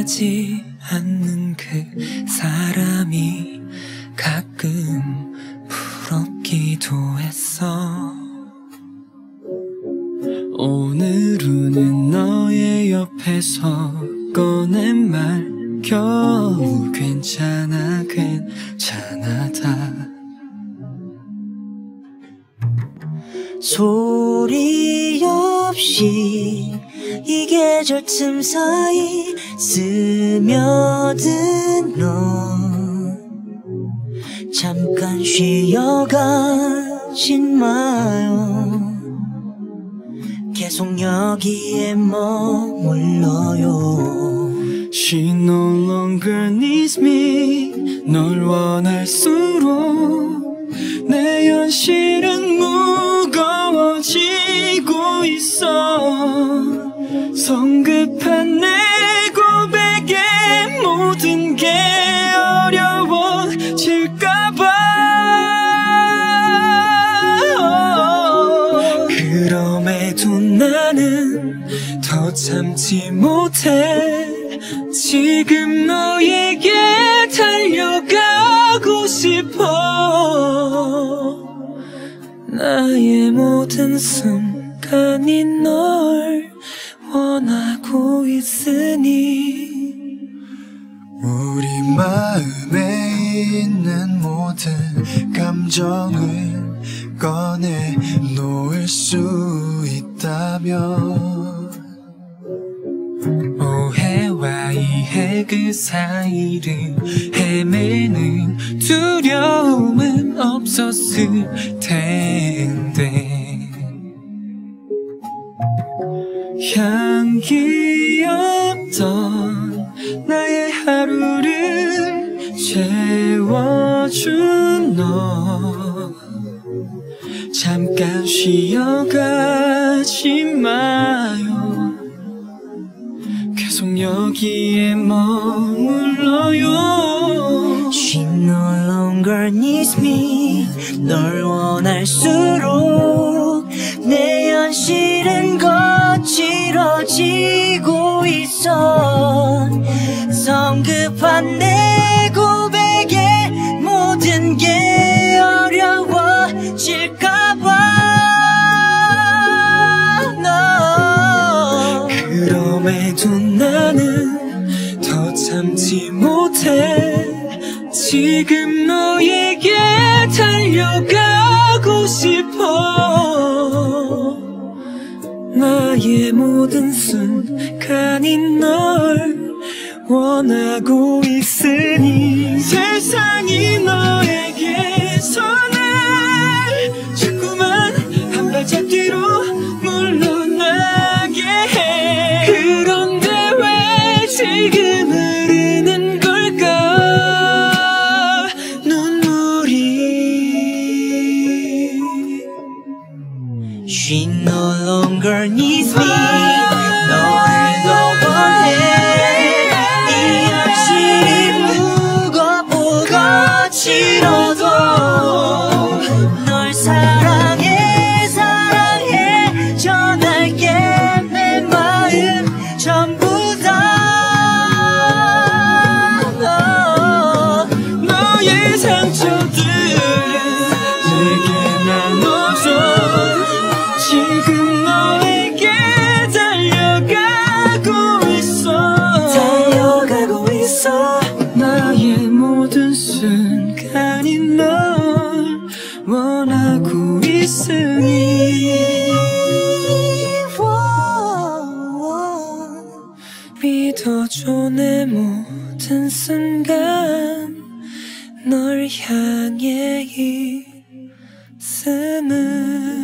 변하지 않는 그 사람이 가끔 부럽기도 했어. 오늘은 너의 옆에서 꺼낸 말 겨우 괜찮아 괜찮아다. 소리 없이 이 계절 틈 사이 스며든 너, 잠깐 쉬어가지 마요. 계속 여기에 머물러요. She no longer needs me. 널 원할수록 내 현실은 무거워지고 있어. 성급한 내 고백에 모든 게 어려워질까봐. 그럼에도 나는 더 참지 못해. 지금 너에게 달려가고 싶어. 나의 모든 순간이 널 원하고 있으니. 우리 마음에 있는 모든 감정을 꺼내 놓을 수 있다면 오해와 이해 그 사이를 헤매는 두려움은 없었을 텐데. 향기 없던 나의 하루를 채워준 너, 잠깐 쉬어가지 마요. 계속 여기에 머물러요. She no longer needs me. 널 원할수록 내 현실은 거칠어지고 있어. 성급한 내 고백에 모든 게 어려워질까봐. No. 그럼에도 나는 더 참지 못해. 지금 너에게 달려가고 싶어. 나의 모든 순간이 널 원하고 있으니. 세상이 너에게서 날 자꾸만 한 발짝 뒤로 물러나게 해. 그런데 왜 지금 흐르는 걸까 눈물이. She no longer needs me. 널 더 원해. 이 현실이 무겁고 거칠어도 널 사랑해 사랑해 전할게. 내 마음 전부 다. 너의 상처들을 내게 나눠줘. 지금 너에게 달려가고 있어. 달려가고 있어. 나의 모든 순간이 널 원하고 있으니. 믿어줘. 내 모든 순간 널 향해 있음을.